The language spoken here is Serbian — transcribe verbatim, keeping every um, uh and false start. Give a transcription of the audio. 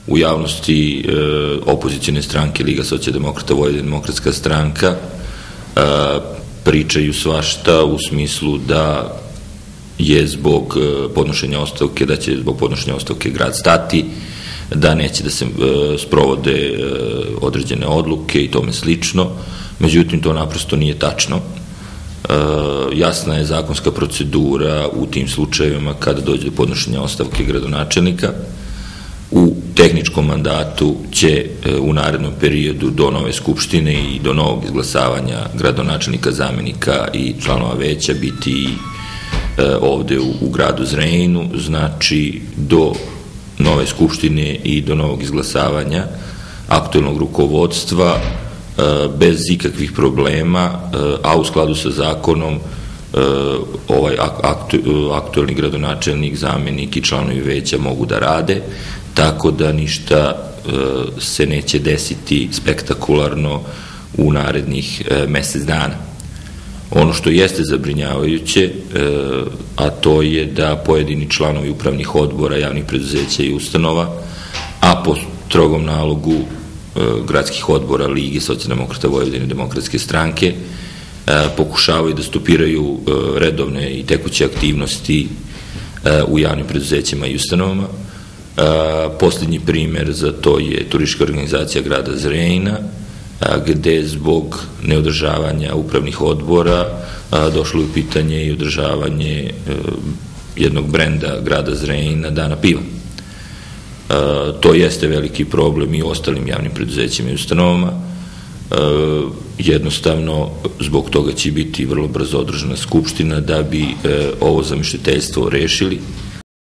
u javnosti opozicijne stranke Liga socijaldemokrata Vojvodine, Demokratska stranka pričaju svašta u smislu da je zbog podnošenja ostavke, da će zbog podnošenja ostavke grad stati, da neće da se sprovode određene odluke i tome slično. Međutim, to naprosto nije tačno. Jasna je zakonska procedura u tim slučajevima kada dođe do podnošenja ostavke gradonačelnika. U tehničkom mandatu će u narednom periodu do nove skupštine i do novog izglasavanja gradonačelnika, zamenika i članova veća biti ovde u, u gradu Zrenjaninu, znači do nove skupštine i do novog izglasavanja aktuelnog rukovodstva bez ikakvih problema, a u skladu sa zakonom ovaj aktuelni gradonačelnik, zamenik i članovi veća mogu da rade, tako da ništa se neće desiti spektakularno u narednih mesec dana. Ono što jeste zabrinjavajuće, a to je da pojedini članovi upravnih odbora, javnih preduzeća i ustanova, a po strogom nalogu gradskih odbora Lige socijaldemokrata Vojvodine, Demokratske stranke, pokušavaju da stopiraju redovne i tekuće aktivnosti u javnim preduzećima i ustanovama. Poslednji primer za to je turistička organizacija grada Zrenjanina, gde zbog neodržavanja upravnih odbora došlo je u pitanje i održavanje jednog brenda grada Zrenjanina, Dana piva. To jeste veliki problem i u ostalim javnim preduzećima i ustanovama. Jednostavno, zbog toga će biti vrlo brzo održana skupština da bi ovo zamišljateljstvo rešili.